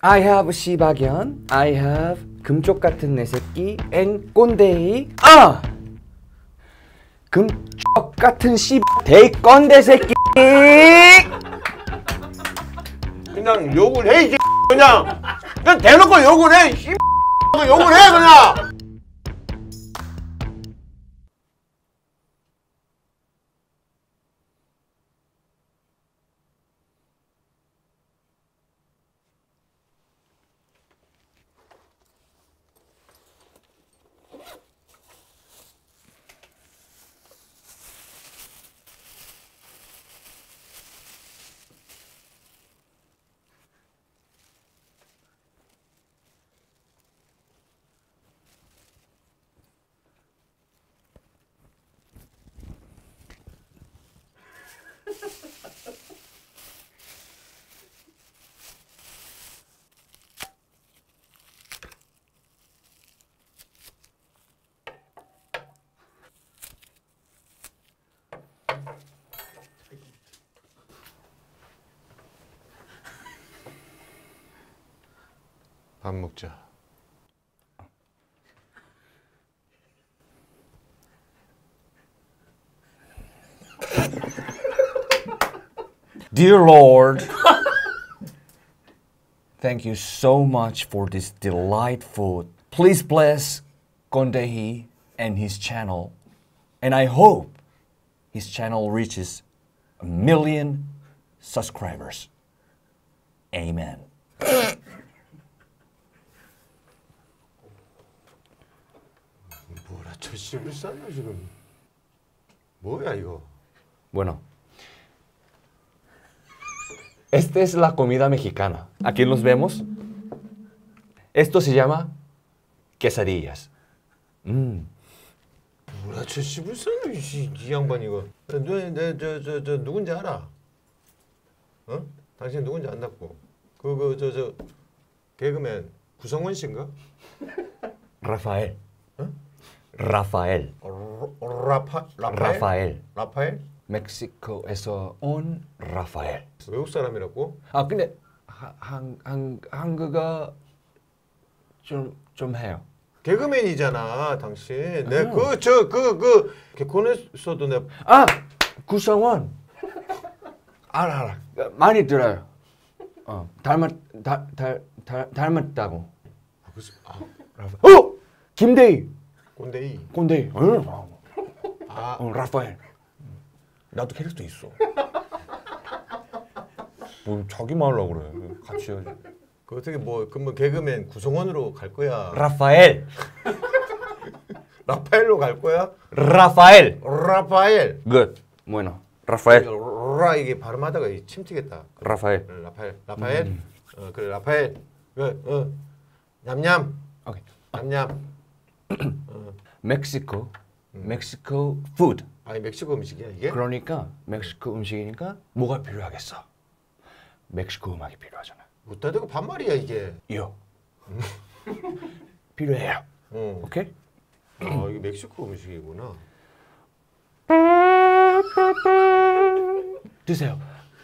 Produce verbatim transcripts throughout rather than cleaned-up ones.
I have 시바견, I have 금쪽 같은 내 새끼, and 꼰대이. 아! 금쪽 같은 씨 대이 꼰대 새끼. 그냥 욕을 해 이제 그냥 그냥 대놓고 욕을 해 씨 욕을 해 그냥. 밥 먹자. Dear Lord, thank you so much for this delightful. Please bless Kondehi and his channel, and I hope his channel reaches a million subscribers. Amen. 뭐라 저 씨발 싸나 지금. 뭐야 이거? Bueno, esta es la comida mexicana. Aquí los vemos. Esto se llama quesadillas. Mm. 뭐라 저 씨발 싸나 이, 이 양반 이거. 너내저저 저 누군지 알아? 어? 당신 누군지 안다고? 그거 저 저 개그맨 구성원 씨인가? Rafael. 어? Rafael. 라파 라파엘? Rafael. 라파엘? 멕시코에서 온 Rafael. 외국 사람이라고? 아 근데 한, 한, 한국어 좀, 좀 해요. 개그맨이잖아 당신. 내 그 저 그 그 개콘에서도 내. 아 구성원. 알아 알아. 많이 들어요. 어 닮았 닮 닮 닮았다고. 아, 무슨 아, 어 김대희. 꼰대이. 꼰대희. 응. 아 어, 라파엘. 나도 캐릭터 있어. 뭐 자기 말하려고 그래. 같이 해야지. 그 어떻게 뭐 그러면 개그맨 구성원으로 갈 거야? 라파엘. 라파엘로 갈 거야? 라파엘. 라파엘. Good. Bueno. 라파엘. 라 이게 발음하다가 침 튀겠다. 라파엘. 라파엘. 라파엘. 음. 어 그래 라파엘. 그 어. 냠냠. 오케이. 냠냠. 어. 멕시코. 멕시코 푸드. 아니 멕시코 음식이야 이게? 그러니까 멕시코 음식이니까 뭐가 필요하겠어? 멕시코 음악이 필요하잖아. 못다 대고 반말이야 이게. 요. 필요해요. 어. 오케이? 아 이게 멕시코 음식이구나. 드세요.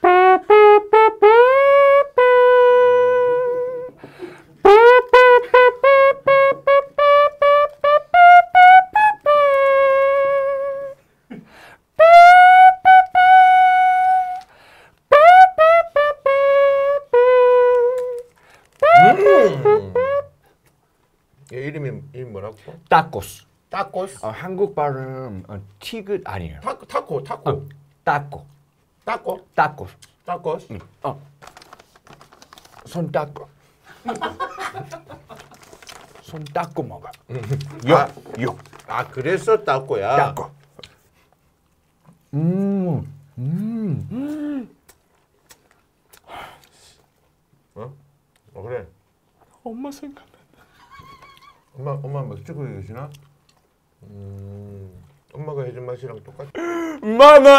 음. 얘 이름이 이름 뭐라고? 타코스. 타코스. 어, 한국 발음 어, 티귿 아니에요. 타코 타코 타코. 어, 타코. 타코. 타코스. 타코스. 응. 어. 손 닦고. 손 닦고 먹어. 요. 아, 요. 아 그래서 타코야. 닦고. 음. 음. 음. 어? 어 그래. 엄마 생각난다. 엄마 엄마 멕시코 계시나? 음. 엄마가 해준 맛이랑 똑같아. 마마.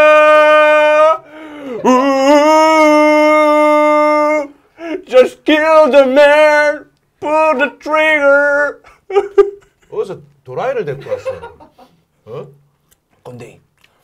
Just kill the man. Pull the trigger. 어디서 도라이를 데리고 왔어? 어? 근데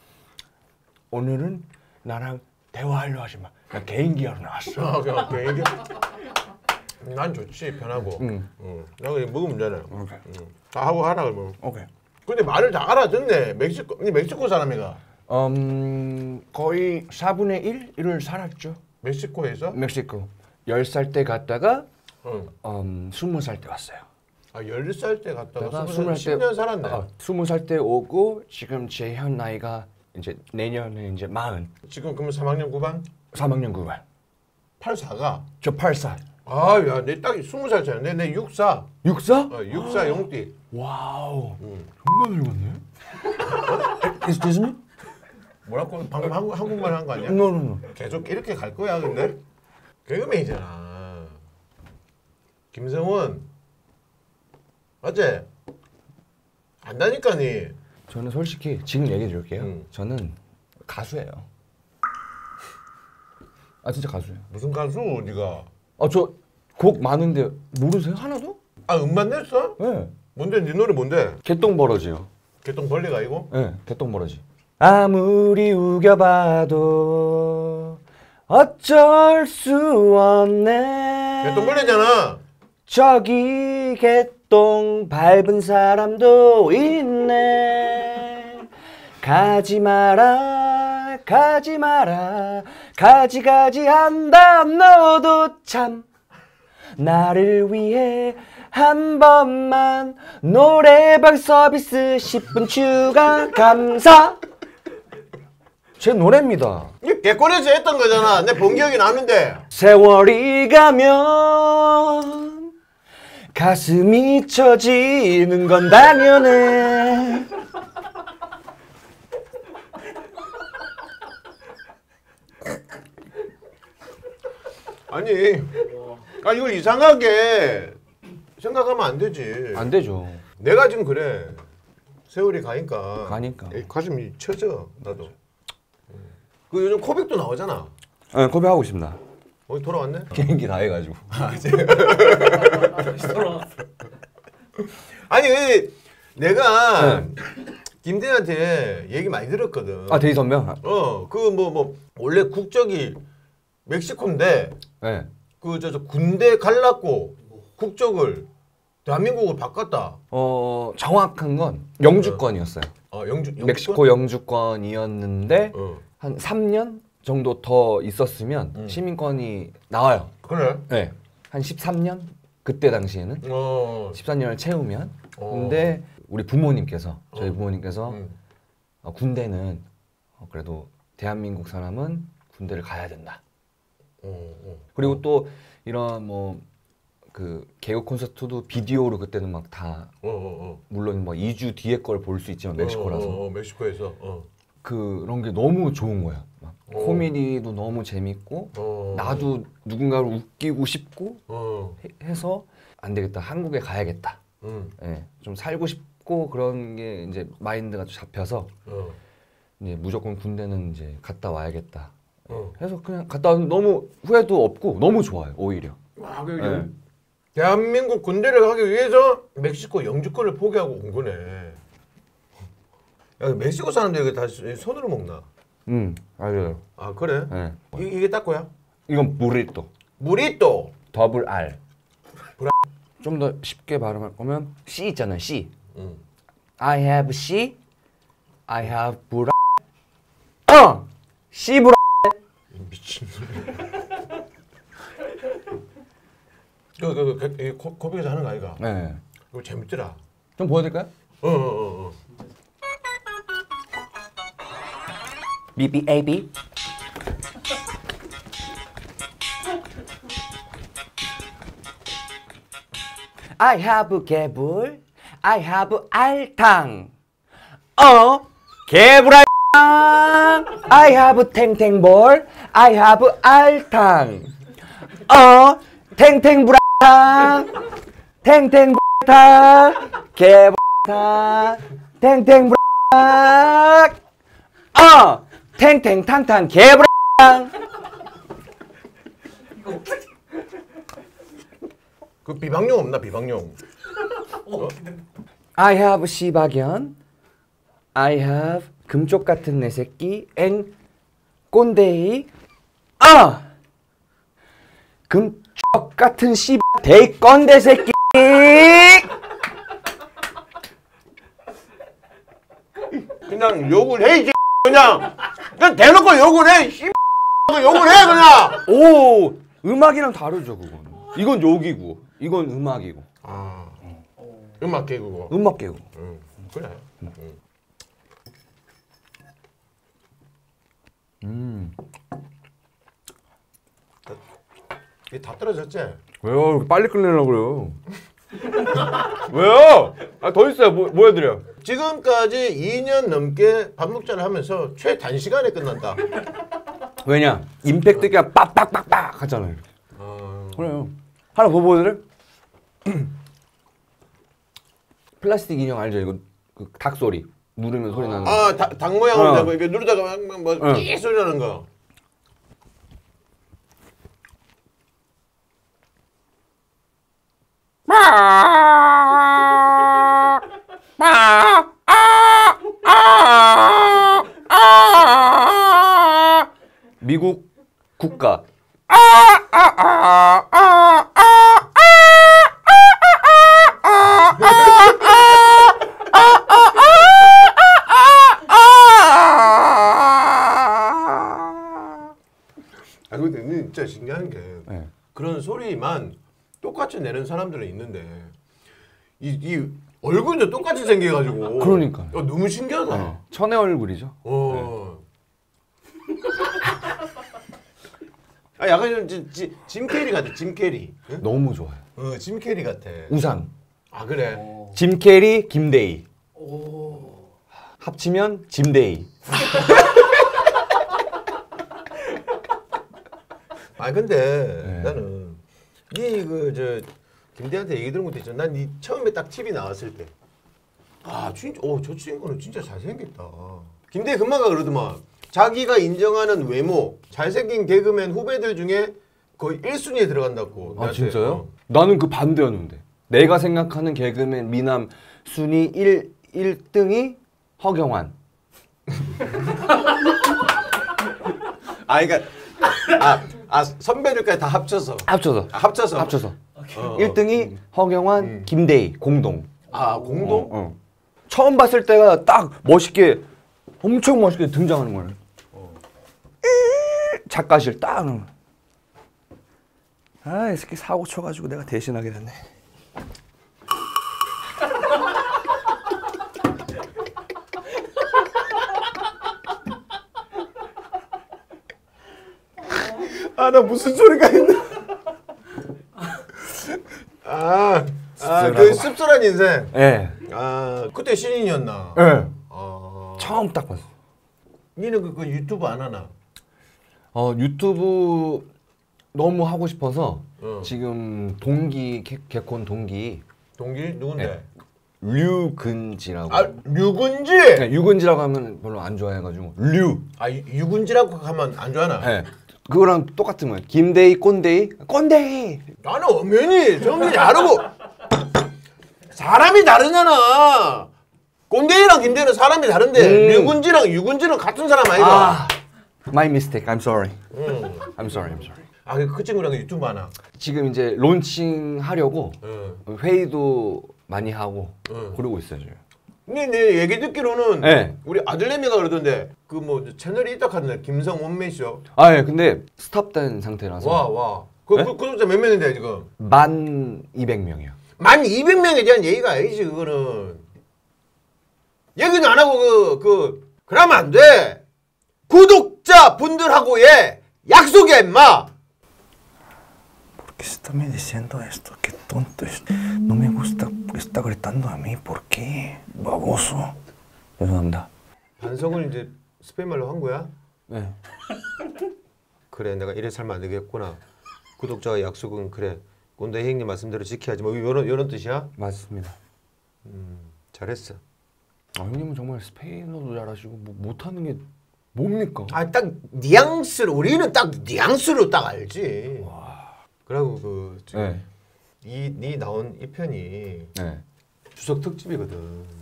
오늘은 나랑 대화하려 하지 마. 나 개인기하러 나왔어. 아, 그냥 개인기. 난 좋지 편하고. 응. 응. 나 그냥 먹으면 되네. 오케이. 응. 다 하고 하라 그러면. 오케이. 근데 말을 다 알아듣네. 멕시코, 니 멕시코 사람이가. 음, 거의 사분의 일을 살았죠. 멕시코에서? 멕시코. 열 살 때 갔다가 응. 음, 스무 살 때 왔어요. 아, 열 살 때 갔다가 내가 스무 살, 스물 십 년 살았네. 어, 스무 살 때 오고 지금 제 현 나이가 이제 내년에 이제 마흔. 지금 그러면 삼 학년 구 반? 삼 학년 구 반. 팔사가? 저 팔 살. 아, 야, 내 딱 스무 살 차이. 내, 내 육사. 육사? 어, 육사 용띠. 와우. 응. 존나 늙었네. Excuse me? 뭐라고? 방금 한국, 한국말 한 거 아니야? No, no, no. 계속 이렇게 갈 거야, 근데? 개그맨이잖아. 김성원. 맞지? 안다니까니. 저는 솔직히 지금 얘기해 줄게요. 응. 저는 가수예요. 아 진짜 가수예요. 무슨 가수, 네가? 아 저 곡 많은데 모르세요? 하나도? 아, 음반 냈어? 네. 뭔데? 네 노래 뭔데? 개똥버러지요. 개똥벌레가 아니고? 네, 개똥버러지. 아무리 우겨봐도 어쩔 수 없네. 개똥벌레잖아. 저기 개똥 밟은 사람도 있네. 가지 마라 가지 마라 가지 가지 한다 너도 참 나를 위해 한 번만 노래방 서비스 십 분 추가 감사. 제 노래입니다. 이게 개콘에서 했던 거잖아. 내 본 기억이 나는데. 세월이 가면 가슴이 처지는 건 당연해. 아니, 아 이걸 이상하게 생각하면 안 되지. 안 되죠. 내가 지금 그래. 세월이 가니까. 가니까. 에이, 가슴이 쳐져 나도. 그 요즘 코빅도 나오잖아. 네, 고백하고 있습니다. 어디 돌아왔네? 비행기 다 해가지고. 아니 그 내가 김대한테 얘기 많이 들었거든. 아 대희 선명. 어, 그 뭐 뭐 원래 국적이 멕시코인데 네. 그 저 저 군대 갈랐고 국적을 대한민국으로 바꿨다. 어 정확한 건 영주권이었어요. 어, 영주, 영주권? 멕시코 영주권이었는데 어. 한 삼 년 정도 더 있었으면 음. 시민권이 나와요. 그래? 네. 한 십삼 년? 그때 당시에는 어. 십삼 년을 채우면. 어. 근데 우리 부모님께서 저희 어. 부모님께서 음. 어, 군대는 어, 그래도 대한민국 사람은 군대를 가야 된다. 어, 어. 그리고 또 이런 뭐 그 개그 콘서트도 비디오로 그때는 막 다 어, 어, 어. 물론 뭐 이 주 뒤에 걸 볼 수 있지만 멕시코라서 어, 어, 어, 멕시코에서. 어. 그런 게 너무 좋은 거야. 막 어. 코미디도 너무 재밌고 어. 나도 누군가를 웃기고 싶고 어. 해, 해서 안 되겠다. 한국에 가야겠다. 음. 예, 좀 살고 싶고 그런 게 이제 마인드가 좀 잡혀서 어. 이제 무조건 군대는 이제 갔다 와야겠다. 어. 해서 그냥 갔다 왔는데 너무 후회도 없고 너무 좋아요. 오히려. 와, 그 예. 대한민국 군대를 가기 위해서 멕시코 영주권을 포기하고 온 거네. 야, 멕시코 사람들이 이거 다 손으로 먹나? 음, 알아요. 아, 그래? 예. 이, 이게 따코야? 이건 부리또. 무리또. 더블 R. 브라- 좀 더 쉽게 발음할 거면 C 있잖아요. C. 응. I have C. I have 브라. 어, C 브라. 미친. 그, 그, 그, 그, 코, 코빅에서 하는 거 아이가? 네. 이거 재밌더라. 좀 보여드릴까요? 어, 어, 어, 어. B B A B. I have 개불. I have 알탕. 어, 개불알. I have 탱탱볼. I have 알탕. 어, 탱탱불알탕. 탱탱불알탕. 개불알탕. 탱탱불알탕. 어, 탱탱탕탕 개불알탕. 그 비방용 없나 비방용? 어? I have 시바견. I have 금쪽 같은 내 새끼. 엔 꼰대이. 아! 금쪽 적 같은 씨 데이 건데 새끼. 그냥 욕을 해 이제 그냥 그냥 대놓고 욕을 해. 씨 욕을 해 그냥. 오, 음악이랑 다르죠 그건. 이건 욕이고 이건 음악이고. 아, 음악 개그고. 음악 개그. 응, 그래. 응. 음. 이게 다 떨어졌지? 왜요? 빨리 끝내려고 그래요. 왜요? 아, 더 있어요. 뭐, 뭐 해드려? 지금까지 이 년 넘게 밥 먹자를 하면서 최단시간에 끝난다. 왜냐? 임팩트가 빡빡빡빡 하잖아요. 어... 그래요. 하나 더 보여드려? 플라스틱 인형 알죠? 이거 그 닭 소리 누르면 소리 나는 거. 아, 다, 닭 모양으로 어. 되고 이렇게 누르다가 막뭐 삐 소리 나는 거. 미국 국가. 아 근데 진짜 신기한 게 네. 그런 소리만 똑같이 내는 사람들은 있는데 이, 이 얼굴도 똑같이 생겨가지고 그러니까요. 어, 너무 신기하다. 네. 천의 얼굴이죠. 어. 아 약간 좀 지, 지, 짐 캐리 같아. 짐 캐리. 응? 너무 좋아요. 어, 짐 캐리 같아. 우상. 아 그래. 짐 캐리, 김데이. 합치면 짐데이. 아 근데 네. 나는 니 그 저 김대한테 얘기 들은 것도 있잖아. 난 니 처음에 딱 티비 나왔을 때, 아 진짜, 어저 친구는 진짜 잘생겼다. 김대 금마가 그러더만 자기가 인정하는 외모, 잘생긴 개그맨 후배들 중에 거의 일 순위에 들어간다고. 아 나한테. 진짜요? 어. 나는 그 반대였는데. 내가 생각하는 개그맨 미남 순위 일, 일 등이 허경환. 아 그러니까 아, 아 선배들까지 다 합쳐서. 합쳐서. 아, 합쳐서. 합쳐서. 어, 일 등이 허경환, 음. 김대희 공동. 아 공동? 어, 어. 처음 봤을 때가 딱 멋있게 엄청 멋있게 등장하는 거예요. 어. 작가실 딱. 아, 이 새끼 사고 쳐가지고 내가 대신하게 됐네. 아 나 무슨 소리가 있나? 아, 아, 그 씁쓸한 인생. 예. 네. 아, 그때 신인이었나? 예. 네. 아, 처음 딱 봤어. 니는 그, 그 유튜브 안 하나? 어, 유튜브 너무 하고 싶어서 어. 지금 동기 개, 개콘 동기 동기 누군데? 네. 류근지라고. 아, 류근지. 네, 유근지라고 하면 별로 안 좋아해가지고 류. 아, 유- 유근지라고 하면 안 좋아하나? 네. 그거랑 똑같은 거예요. 김대희, 꼰대희, 꼰대희. 나는 엄연히 정근이 다르고 사람이 다르잖아. 꼰대이랑 김대는 사람이 다른데 음. 류근지랑 유근지는 같은 사람 아이가? 아, my mistake. I'm sorry. 응. I'm sorry. I'm sorry. 아, 그, 그 친구랑 유튜브 하나? 지금 이제 론칭 하려고 응. 회의도 많이 하고 응. 그러고 있어요 지금. 네, 네 얘기 듣기로는 네. 우리 아들내미가 그러던데 그 뭐 채널이 있다카던데 김성원매 쇼. 아, 예. 근데 스탑된 상태라서 와 와. 그, 네? 그 구독자 몇 명인데 지금? 만 이백 명이요. 만 이백 명에 대한 얘기가 아니지 그거는. 얘기도 안 하고 그 그 그러면 안 돼. 구독자 분들하고의 약속이야 임마. ¿Por qué se está me diciendo esto? Qué tonto es. No me gusta que está gritando a mí. ¿Por qué? Baboso. 죄송합니다. 반성을 이제 스페인말로 한 거야? 네. 그래 내가 이래 살면 안 되겠구나. 구독자와 약속은 그래 꼰대 형님 말씀대로 지켜야지 뭐 이런 이런 뜻이야? 맞습니다. 음 잘했어. 아, 형님은 정말 스페인어도 잘하시고 뭐 못하는 게 뭡니까? 아 딱 뉘앙스로 우리는 딱 뉘앙스로 딱 알지. 그리고 그 네. 이니 나온 이 편이 네. 추석 특집이거든.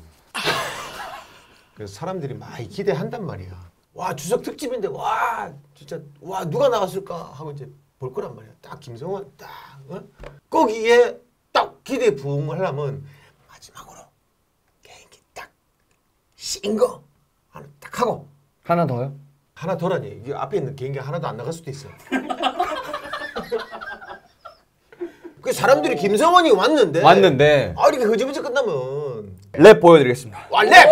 그래서 사람들이 많이 기대한단 말이야. 와 추석 특집인데 와 진짜 와 누가 나왔을까 하고 이제 볼 거란 말이야. 딱 김성원 딱 어? 거기에 딱 기대 부응하려면 마지막으로 개인기 딱 신 거 하나 딱 하고 하나 더요? 하나 더라니. 이게 앞에 있는 개인기 하나도 안 나갈 수도 있어. 그 사람들이 김성원이 왔는데 왔는데 아 이렇게 흐지부지 끝나면 랩 보여드리겠습니다. 와 랩!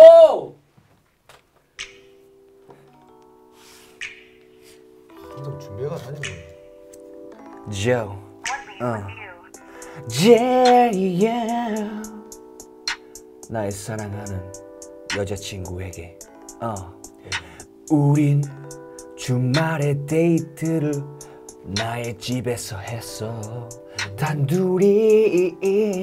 항상 준비해가 다니는 Joe. 어. Yeah, yeah. 나의 사랑하는 여자친구에게. 어. 우린 주말에 데이트를 나의 집에서 했어. 단둘이.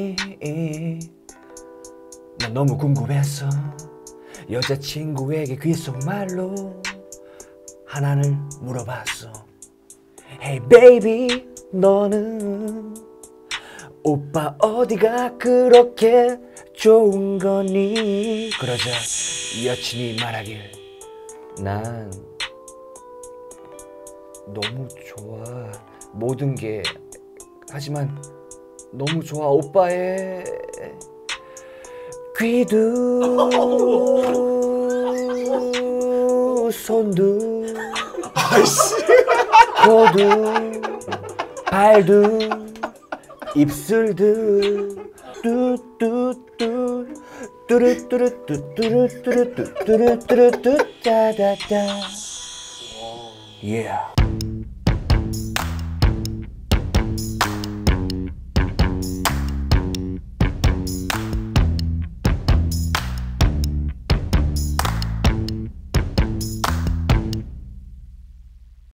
난 너무 궁금했어. 여자친구에게 귓속말로 하나를 물어봤어. Hey baby, 너는 오빠 어디가 그렇게 좋은 거니? 그러자 여친이 말하길 난 너무 좋아 모든 게. 하지만 너무 좋아 오빠의 귀도 손도 코도 발도 입술도 뚜뚜뚜 뚜루뚜루뚜 뚜루뚜루뚜 뚜루뚜루뚜 따다다. Yeah.